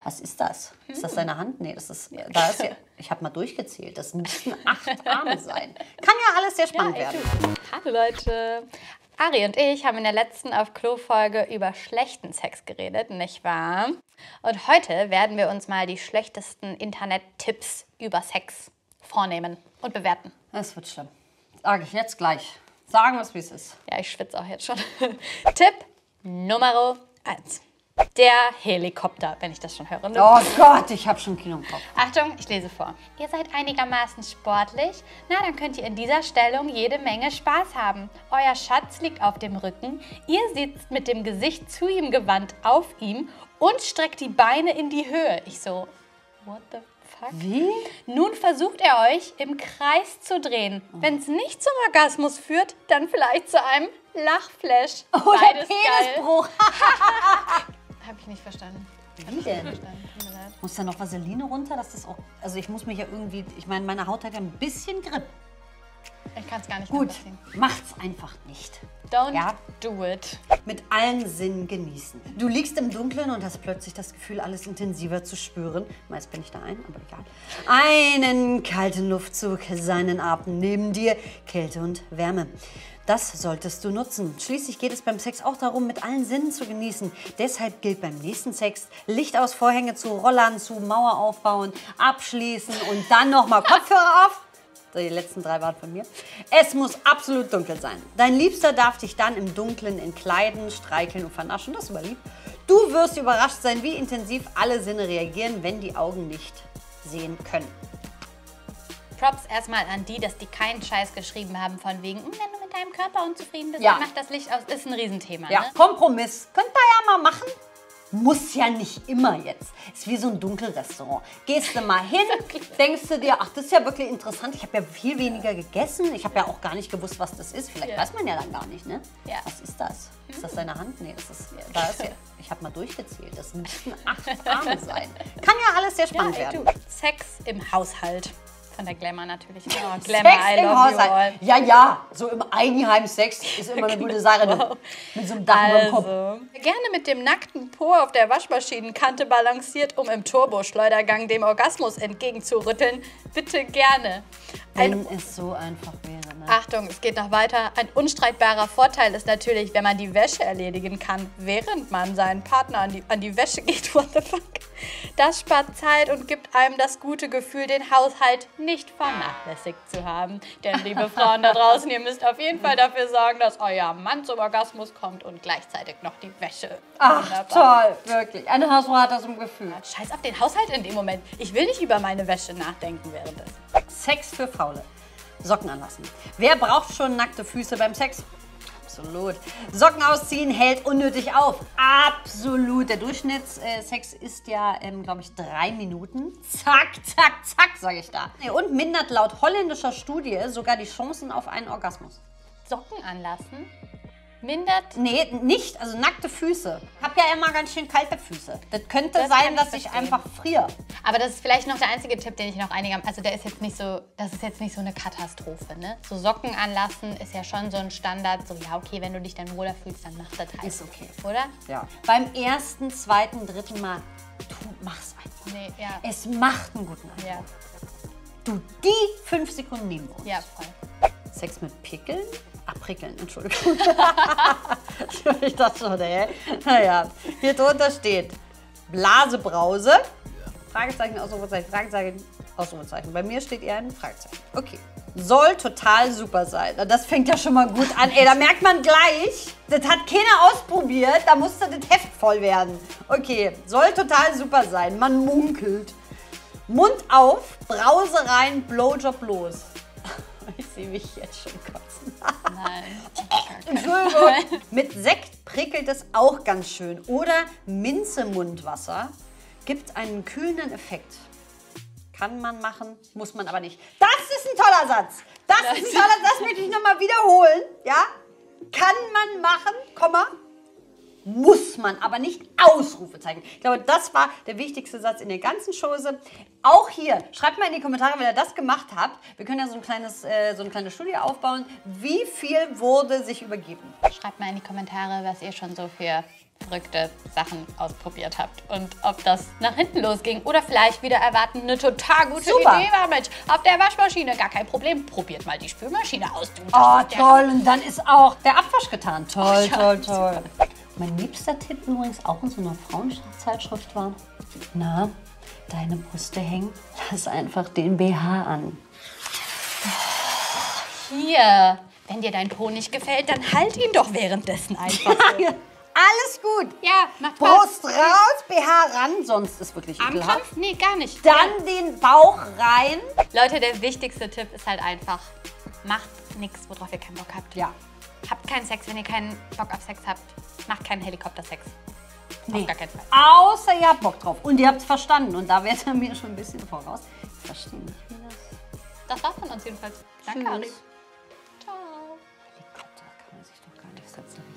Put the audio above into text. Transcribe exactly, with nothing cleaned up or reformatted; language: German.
Was ist das? Ist das deine Hand? Nee, das ist, da ist ja, ich habe mal durchgezählt, das müssten acht Arme sein. Kann ja alles sehr spannend ja, werden. Hallo Leute. Ari und ich haben in der letzten Auf Klo-Folge über schlechten Sex geredet, nicht wahr? Und heute werden wir uns mal die schlechtesten Internet-Tipps über Sex vornehmen und bewerten. Das wird schlimm. Sage ich jetzt gleich. Sagen wir es, wie es ist. Ja, ich schwitze auch jetzt schon. Tipp Nummer eins. Der Helikopter, wenn ich das schon höre. Oh Gott, ich habe schon Kino im Kopf. Achtung, ich lese vor. Ihr seid einigermaßen sportlich? Na, dann könnt ihr in dieser Stellung jede Menge Spaß haben. Euer Schatz liegt auf dem Rücken, ihr sitzt mit dem Gesicht zu ihm gewandt auf ihm und streckt die Beine in die Höhe. Ich so, what the fuck? Wie? Nun versucht er euch im Kreis zu drehen. Oh. Wenn es nicht zum Orgasmus führt, dann vielleicht zu einem Lachflash. Oder Beides Penisbruch. Habe ich nicht verstanden. Wie denn? Muss da noch Vaseline runter, dass das auch... Also ich muss mich ja irgendwie... Ich meine, meine Haut hat ja ein bisschen Grip. Ich kann es gar nicht Gut, nachvollziehen. macht's einfach nicht. Don't Ja? do it. Mit allen Sinnen genießen. Du liegst im Dunkeln und hast plötzlich das Gefühl, alles intensiver zu spüren. Meist bin ich da ein, aber egal. Einen kalten Luftzug, seinen Atem neben dir, Kälte und Wärme. Das solltest du nutzen. Schließlich geht es beim Sex auch darum, mit allen Sinnen zu genießen. Deshalb gilt beim nächsten Sex, Licht aus, Vorhänge zu, Rollern zu, Mauer aufbauen, abschließen und dann nochmal Kopfhörer auf. Die letzten drei waren von mir. Es muss absolut dunkel sein. Dein Liebster darf dich dann im Dunkeln entkleiden, streicheln und vernaschen. Das ist aber lieb. Du wirst überrascht sein, wie intensiv alle Sinne reagieren, wenn die Augen nicht sehen können. Props erstmal an die, dass die keinen Scheiß geschrieben haben von wegen, wenn du mit deinem Körper unzufrieden bist, Ja. dann mach das Licht aus. Ist ein Riesenthema, Ja, ne? Kompromiss. Könnt ihr ja mal machen. Muss ja nicht immer jetzt. Ist wie so ein Dunkelrestaurant. Gehst du mal hin, denkst du dir, ach, das ist ja wirklich interessant. Ich habe ja viel weniger gegessen. Ich habe ja auch gar nicht gewusst, was das ist. Vielleicht Ja. weiß man ja dann gar nicht, ne? Ja. Was ist das? Ist das deine Hand? Nee, das ist, da ist ja, ich habe mal durchgezählt. Das müssten acht Arme sein. Kann ja alles sehr spannend Ja, ey, werden. du. Sex im Haushalt. Von der Glamour natürlich. Oh, Glamour, Sex I im love you all. Haushalt. Ja, ja, so im Eigenheim-Sex ist immer eine gute Sache. Wow. Mit so einem Dach über dem Kopf. Also, gerne mit dem nackten Po auf der Waschmaschinenkante balanciert, um im Turboschleudergang dem Orgasmus entgegenzurütteln. Bitte gerne. Ein, Wenn es so einfach wäre. Ne? Achtung, es geht noch weiter. Ein unstreitbarer Vorteil ist natürlich, wenn man die Wäsche erledigen kann, während man seinen Partner an die, an die Wäsche geht. What the fuck? Das spart Zeit und gibt einem das gute Gefühl, den Haushalt nicht vernachlässigt zu haben. Denn, liebe Frauen da draußen, ihr müsst auf jeden Fall dafür sorgen, dass euer Mann zum Orgasmus kommt und gleichzeitig noch die Wäsche. Ach, Wunderbar. toll, wirklich. Eine Hausfrau hat das im Gefühl. Scheiß auf den Haushalt in dem Moment. Ich will nicht über meine Wäsche nachdenken währenddessen. Sex für Faule. Socken anlassen. Wer braucht schon nackte Füße beim Sex? Absolut. Socken ausziehen hält unnötig auf. Absolut. Der Durchschnittssex ist ja, ähm, glaube ich, drei Minuten. Zack, zack, zack, sage ich da. Und mindert laut holländischer Studie sogar die Chancen auf einen Orgasmus. Socken anlassen mindert. Nee, nicht. Also nackte Füße. Ich habe ja immer ganz schön kalte Füße. Das könnte Das kann sein, ich dass ich verstehen. einfach friere. Aber das ist vielleicht noch der einzige Tipp, den ich noch einigermaßen. Also der ist jetzt nicht so, das ist jetzt nicht so eine Katastrophe, ne? So Socken anlassen ist ja schon so ein Standard. So, ja, okay, wenn du dich dann wohler fühlst, dann mach das halt. Ist okay. Oder? Ja. Beim ersten, zweiten, dritten Mal, tu, mach's einfach. Nee, ja. Es macht einen guten Eindruck. Ja, Du, die fünf Sekunden nehmen wir uns. ja, voll. Sex mit Pickeln? Abprickeln, Entschuldigung. Ich dachte schon, ey. Naja, hier drunter steht Blasebrause. Fragezeichen, Ausrufezeichen, Fragezeichen, Ausrufezeichen. Bei mir steht eher ein Fragezeichen. Okay. Soll total super sein. Das fängt ja schon mal gut an. Ey, da merkt man gleich, das hat keiner ausprobiert. Da musste das Heft voll werden. Okay, soll total super sein. Man munkelt. Mund auf, Brause rein, Blowjob los. Ich sehe mich jetzt schon kotzen. Nein. Entschuldigung. Mit Sekt prickelt es auch ganz schön. Oder Minze-Mundwasser gibt einen kühlenden Effekt. Kann man machen, muss man aber nicht. Das ist ein toller Satz. Das, das ist ein toller Satz, das möchte ich nochmal wiederholen. Ja? Kann man machen, Komma. Muss man aber nicht, Ausrufezeichen. Ich glaube, das war der wichtigste Satz in der ganzen Chose. Auch hier, schreibt mal in die Kommentare, wenn ihr das gemacht habt. Wir können ja so, ein kleines, äh, so eine kleine Studie aufbauen. Wie viel wurde sich übergeben? Schreibt mal in die Kommentare, was ihr schon so für verrückte Sachen ausprobiert habt und ob das nach hinten losging oder vielleicht wieder erwarten eine total gute Super. Idee war mit auf der Waschmaschine, gar kein Problem, probiert mal die Spülmaschine aus. Du, das Oh, ist der- toll. Und dann ist auch der Abwasch getan. Toll, ja, toll, toll. Mein liebster Tipp übrigens auch in so einer Frauenzeitschrift war, na, deine Brüste hängen, lass einfach den B H an. Hier, wenn dir dein Po nicht gefällt, dann halt ihn doch währenddessen einfach. Alles gut. Ja, macht Brust raus, B H ran, sonst ist wirklich ekelhaft. Armkrampf? Nee, gar nicht. Dann den Bauch rein. Leute, der wichtigste Tipp ist halt einfach, macht nichts, worauf ihr keinen Bock habt. Ja. Habt keinen Sex, wenn ihr keinen Bock auf Sex habt. Macht keinen Helikoptersex. Nee. Auf gar keinen Fall. Außer ihr habt Bock drauf. Und ihr habt es verstanden. Und da wärt ihr mir schon ein bisschen voraus. Ich verstehe nicht, wie das... Das war's von uns jedenfalls. Danke, Tschüss. Ari. Ciao. Helikopter kann man sich doch gar nicht setzen.